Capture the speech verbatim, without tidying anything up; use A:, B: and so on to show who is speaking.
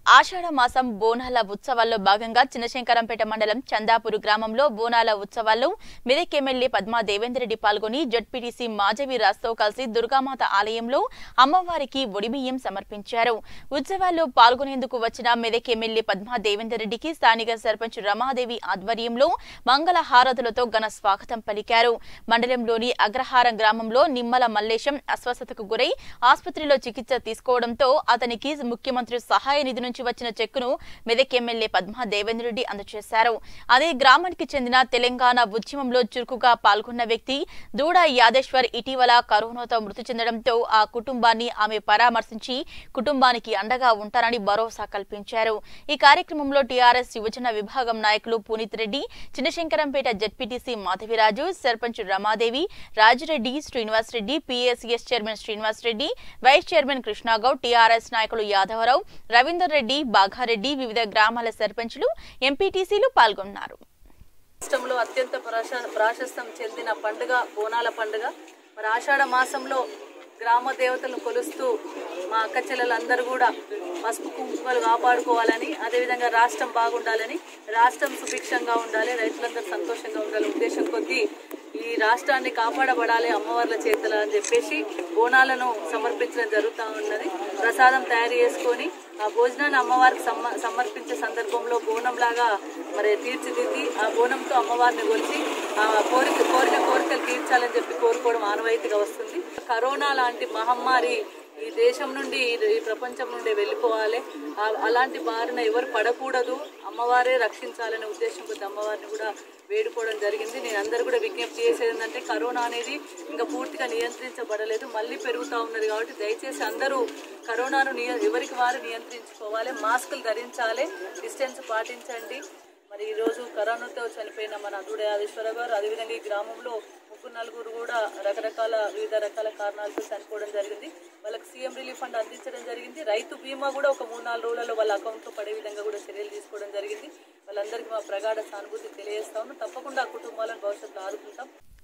A: ఆషాఢ మాసం బోనాల ఉత్సవాల్లో భాగంగా చిన్నశంకరంపేట మండలం చందాపూర్ గ్రామంలో బోనాల ఉత్సవాల్లో మెదక్ ఎమ్మెల్యే పద్మా దేవేందర్ రెడ్డి పాల్గొని జడ్పీటీసీ మాజవి రాజ్తో కలిసి దుర్గామాత ఆలయంలో అమ్మవారికి ఒడిబియ్యం సమర్పించారు. ఉత్సవాల్లో పాల్గొనేందుకు వచ్చిన మెదక్ ఎమ్మెల్యే పద్మా దేవేందర్ రెడ్డికి స్థానిక సర్పంచ్ రమాదేవి ఆధ్వర్యంలో మంగళ హారతులతో ఘన స్వాగతం పలికారు. మండలంలోని అగ్రహారం గ్రామంలో నిమ్మల మల్లేశం అస్వస్థతకు గురై ఆసుపత్రిలో చికిత్స తీసుకోవడంతో అతనికి ముఖ్యమంత్రి సహాయ నిధి నుంచి వచ్చిన చెక్కును మెదక్ ఎమ్మెల్యే పద్మా దేవేందర్ రెడ్డి అందజేశారు. అదే గ్రామానికి చెందిన తెలంగాణ ఉద్యమంలో చురుకుగా పాల్గొన్న వ్యక్తి దూడ యాదేశ్వర్ ఇటీవల కరోనాతో మృతి చెందడంతో ఆ కుటుంబాన్ని ఆమె పరామర్శించి కుటుంబానికి అండగా ఉంటారని భరోసా కల్పించారు. ఈ కార్యక్రమంలో టీఆర్ఎస్ యువజన విభాగం నాయకులు Puneeth Reddy, Chinnashankarampet ZPTC Madhaviraju, sarpanch Ramadevi, Rajireddy, Srinivas Reddy, PSCS chairman Srinivas Reddy, vice chairman Krishnagoud, TRS నాయకులు యాదవరావు, రవీందర్ రెడ్డి, బాఘారెడ్డి, వివిధ గ్రామాల సర్పంచులు, ఎంపీటీసీలు పాల్గొన్నారు.
B: రాష్ట్రంలో అత్యంత ప్రాశస్త్యం చెందిన పండుగ బోనాల పండుగ. మరి ఆషాఢ మాసంలో గ్రామ దేవతలను కొలుస్తూ మా అక్క చెల్లెలందరూ కూడా పసుపు కుంకుమలు కాపాడుకోవాలని, అదేవిధంగా రాష్ట్రం బాగుండాలని, రాష్ట్రం సుభిక్షంగా ఉండాలి, రైతులందరూ సంతోషంగా ఉండాలి ఉద్దేశం కొద్దీ ఈ రాష్ట్రాన్ని కాపాడబడాలి అమ్మవార్ల చేతుల అని చెప్పేసి బోనాలను సమర్పించడం జరుగుతూ ఉన్నది. ప్రసాదం తయారు చేసుకొని ఆ భోజనాన్ని అమ్మవారికి సమర్పించే సందర్భంలో బోనంలాగా మరి తీర్చిదిద్ది ఆ బోనంతో అమ్మవారిని కొలిచి ఆ కోరిక కోరిన కోరికలు తీర్చాలని చెప్పి కోరుకోవడం ఆనవాయితీగా వస్తుంది. కరోనా లాంటి మహమ్మారి ఈ దేశం నుండి ఈ ప్రపంచం నుండి వెళ్ళిపోవాలి, అలాంటి బారిన ఎవరు పడకూడదు, అమ్మవారే రక్షించాలనే ఉద్దేశంతో అమ్మవారిని కూడా వేడుకోవడం జరిగింది. నేను అందరూ కూడా విజ్ఞప్తి చేసేది ఏంటంటే కరోనా అనేది ఇంకా పూర్తిగా నియంత్రించబడలేదు, మళ్ళీ పెరుగుతూ ఉన్నది. కాబట్టి దయచేసి అందరూ కరోనాను నియ ఎవరికి వారు నియంత్రించుకోవాలి, మాస్కులు ధరించాలి, డిస్టెన్స్ పాటించండి. మరి ఈరోజు కరోనాతో చనిపోయిన మన దూడ యాదేశ్వర గారు, అదేవిధంగా ఈ గ్రామంలో ముగ్గురు నలుగురు కూడా రకరకాల వివిధ రకాల కారణాలతో చనిపోవడం జరిగింది. వాళ్ళకి సీఎం రిలీఫ్ ఫండ్ అందించడం జరిగింది. రైతు బీమా కూడా ఒక మూడు నాలుగు రోజులలో వాళ్ళ అకౌంట్లో పడే విధంగా కూడా చర్యలు తీసుకోవడం జరిగింది. వాళ్ళందరికీ మా ప్రగాఢ సానుభూతి తెలియజేస్తా ఉన్నాం. తప్పకుండా ఆ కుటుంబాలను భవిష్యత్తులో ఆదుకుంటాం.